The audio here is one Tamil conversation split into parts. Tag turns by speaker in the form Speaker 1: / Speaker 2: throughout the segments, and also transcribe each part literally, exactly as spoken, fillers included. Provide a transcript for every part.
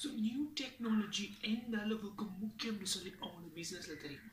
Speaker 1: ஸோ நியூ டெக்னாலஜி எந்த அளவுக்கு முக்கியம்னு சொல்லி அவங்களோட பிஸ்னஸில் தெரியும்.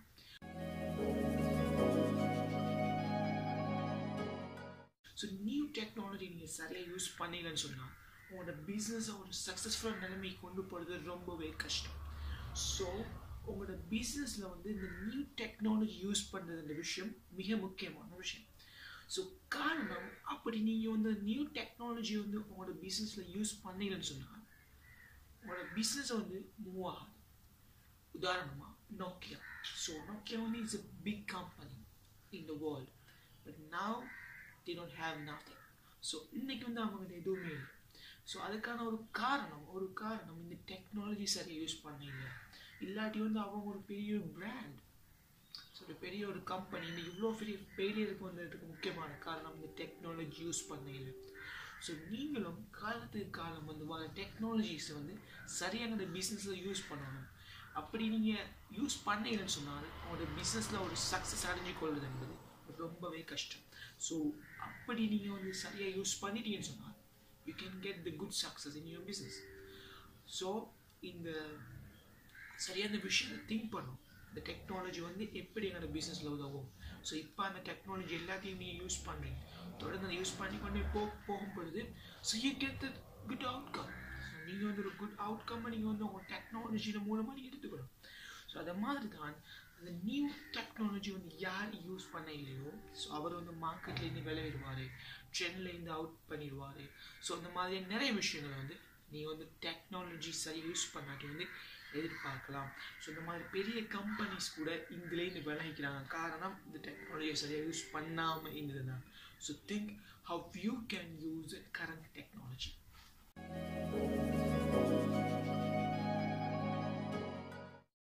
Speaker 1: ஸோ நியூ டெக்னாலஜி நீங்கள் சரியாக யூஸ் பண்ணீங்கன்னு சொன்னால் உங்களோட பிஸ்னஸை ஒரு சக்ஸஸ்ஃபுல்லான நிலைமைக்கு கொண்டு போகிறது ரொம்பவே கஷ்டம். ஸோ உங்களோட பிஸ்னஸில் வந்து இந்த நியூ டெக்னாலஜி யூஸ் பண்ணுறதுன்ற விஷயம் மிக முக்கியமான விஷயம். ஸோ காரணம், அப்படி நீங்கள் வந்து நியூ டெக்னாலஜி வந்து உங்களோட பிஸ்னஸில் யூஸ் பண்ணீங்கன்னு சொன்னால் உங்களோட பிஸ்னஸை வந்து மூவ் ஆகாது. உதாரணமாக நோக்கியா. ஸோ நோக்கியா வந்து it's a big company in the world, but now they don't have nothing. So இன்னைக்கு வந்து அவங்க எதுவுமே இல்லை. ஸோ அதுக்கான ஒரு காரணம் ஒரு காரணம் இந்த டெக்னாலஜி சரியாக யூஸ் பண்ணீங்க. இல்லாட்டி வந்து அவங்க ஒரு பெரிய ஒரு பிராண்ட், ஸோ ஒரு பெரிய ஒரு கம்பெனி இன்னைக்கு இவ்வளோ பெரிய ஃபெயிலியருக்கு வந்ததுக்கு முக்கியமான காரணம் இந்த டெக்னாலஜி யூஸ் பண்ணீங்க. ஸோ நீங்களும் காலத்துக்கு காலம் வந்து வர டெக்னாலஜிஸை வந்து சரியான அந்த பிஸ்னஸில் யூஸ் பண்ணணும். அப்படி நீங்கள் யூஸ் பண்ணீங்கன்னு சொன்னால் உங்களோட பிஸ்னஸில் ஒரு சக்ஸஸ் அடைஞ்சு கொள்வது என்பது ரொம்பவே கஷ்டம். ஸோ அப்படி நீங்கள் வந்து சரியாக யூஸ் பண்ணிட்டீங்கன்னு சொன்னால் you can get the good success in your business. So இந்த சரியான விஷயத்தை திங்க் பண்ணும். இந்த டெக்னாலஜி வந்து எப்படி எங்களோட பிஸ்னஸில் உதவும். ஸோ இப்போ அந்த டெக்னாலஜி எல்லாத்தையும் நீங்கள் யூஸ் பண்ணுறீங்க, தொடர்ந்து அதை யூஸ் பண்ணி கொண்டு போ போகும் பொழுது so you get the good outcome. So நீங்கள் வந்து ஒரு குட் அவுட்கம்மை நீங்கள் வந்து உங்கள் டெக்னாலஜியின் மூலமாக நீங்கள் எடுத்துக்கணும். ஸோ அதை மாதிரி தான் அந்த நியூ டெக்னாலஜி வந்து யார் யூஸ் பண்ண இல்லையோ ஸோ அவர் வந்து மார்க்கெட்லேருந்து விளையிடுவார், ட்ரெண்ட்லேருந்து அவுட் பண்ணிடுவார். ஸோ அந்த மாதிரி நிறைய விஷயங்களை வந்து நீங்கள் வந்து டெக்னாலஜி சரி யூஸ் பண்ணாட்டி வந்து எதிர்பார்க்கலாம். ஸோ இந்த மாதிரி பெரிய கம்பெனிஸ் கூட இதுலேருந்து விளைவிக்கிறாங்க. காரணம் இந்த டெக்னாலஜியை சரியாக யூஸ் பண்ணாமல் இருந்தது தான். So think how you can use current technology.